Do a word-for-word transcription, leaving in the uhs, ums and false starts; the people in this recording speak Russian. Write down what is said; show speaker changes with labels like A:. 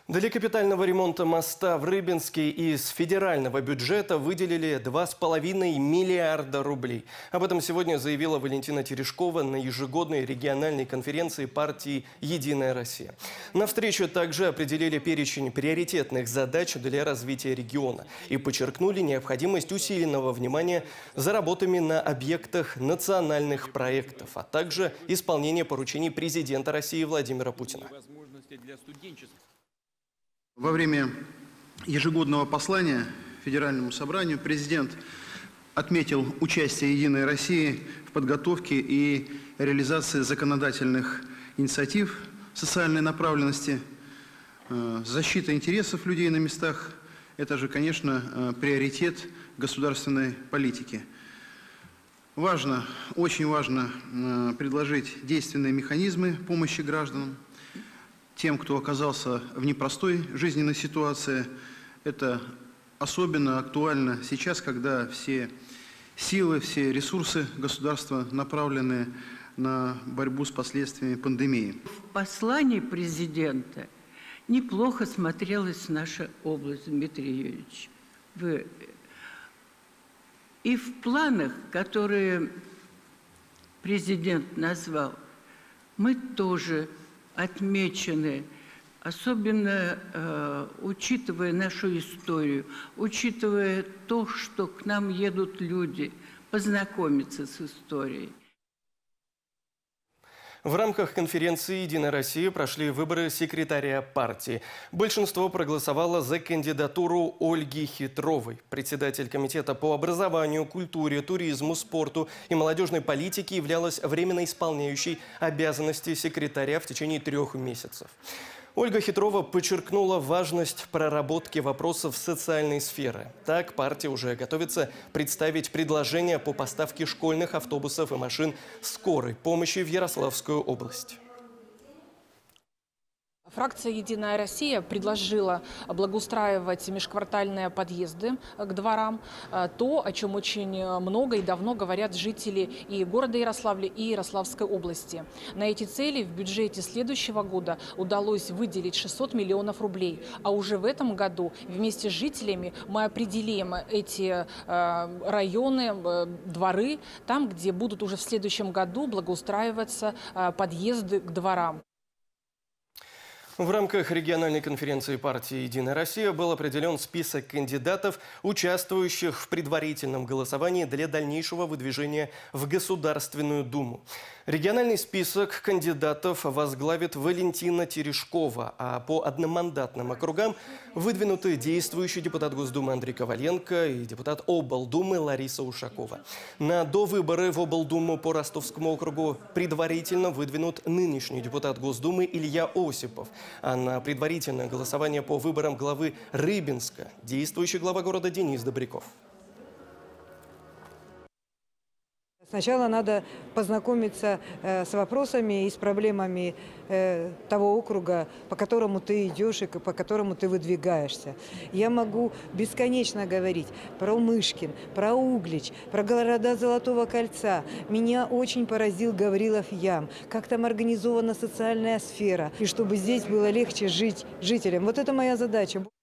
A: Для капитального ремонта моста в Рыбинске из федерального бюджета выделили два с половиной миллиарда рублей. Об этом сегодня заявила Валентина Терешкова на ежегодной региональной конференции партии «Единая Россия». На встрече также определили перечень приоритетных задач для развития региона и подчеркнули необходимость усиленного внимания за работами на объектах национальных проектов, а также исполнение поручений президента России Владимира Путина.
B: Во время ежегодного послания Федеральному собранию президент отметил участие «Единой России» в подготовке и реализации законодательных инициатив социальной направленности. Защита интересов людей на местах – это же, конечно, приоритет государственной политики. Важно, очень важно предложить действенные механизмы помощи гражданам. Тем, кто оказался в непростой жизненной ситуации, это особенно актуально сейчас, когда все силы, все ресурсы государства направлены на борьбу с последствиями пандемии.
C: В послании президента неплохо смотрелась наша область, Дмитрий Юрьевич. Вы... И в планах, которые президент назвал, мы тоже отмечены, особенно э, учитывая нашу историю, учитывая то, что к нам едут люди познакомиться с историей.
A: В рамках конференции «Единая Россия» прошли выборы секретаря партии. Большинство проголосовало за кандидатуру Ольги Хитровой. Председатель комитета по образованию, культуре, туризму, спорту и молодежной политике являлась временно исполняющей обязанности секретаря в течение трех месяцев. Ольга Хитрова подчеркнула важность проработки вопросов социальной сферы. Так, партия уже готовится представить предложение по поставке школьных автобусов и машин скорой помощи в Ярославскую область.
D: Фракция «Единая Россия» предложила благоустраивать межквартальные подъезды к дворам. То, о чем очень много и давно говорят жители и города Ярославля, и Ярославской области. На эти цели в бюджете следующего года удалось выделить шестьсот миллионов рублей. А уже в этом году вместе с жителями мы определим эти районы, дворы, там, где будут уже в следующем году благоустраиваться подъезды к дворам.
A: В рамках региональной конференции партии «Единая Россия» был определен список кандидатов, участвующих в предварительном голосовании для дальнейшего выдвижения в Государственную Думу. Региональный список кандидатов возглавит Валентина Терешкова, а по одномандатным округам выдвинуты действующий депутат Госдумы Андрей Коваленко и депутат облдумы Лариса Ушакова. На довыборы в облдуму по Ростовскому округу предварительно выдвинут нынешний депутат Госдумы Илья Осипов. А на предварительное голосование по выборам главы Рыбинска действующий глава города Денис Добряков.
E: Сначала надо познакомиться э, с вопросами и с проблемами э, того округа, по которому ты идешь и по которому ты выдвигаешься. Я могу бесконечно говорить про Мышкин, про Углич, про города Золотого кольца. Меня очень поразил Гаврилов Ям, как там организована социальная сфера, и чтобы здесь было легче жить жителям. Вот это моя задача.